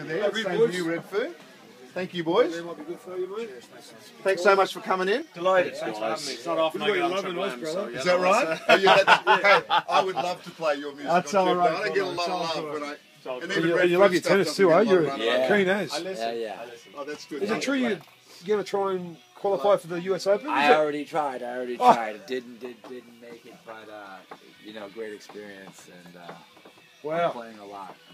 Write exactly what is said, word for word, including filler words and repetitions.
there. Same to you, Red Foo. Thank you, boys. Thanks so much for coming in. Delighted. Thanks for having me. It's not often I get on Triple M, so Is that right? Oh, yeah, that's, hey, I would love to play your music That's on all Triple M. right, I don't get a brother. lot It's of all love when I... And And you, even and Red you Foo love your stuff tennis doesn't too, get eh? a lot You're of run yeah. around. keen as. Yeah, yeah. Oh, that's good. Is it true you're going to try and qualify for the U S Open? I already tried. I already Oh. tried. Didn't did, didn't make it, but uh, you know, great experience and uh, Wow. I'm playing a lot.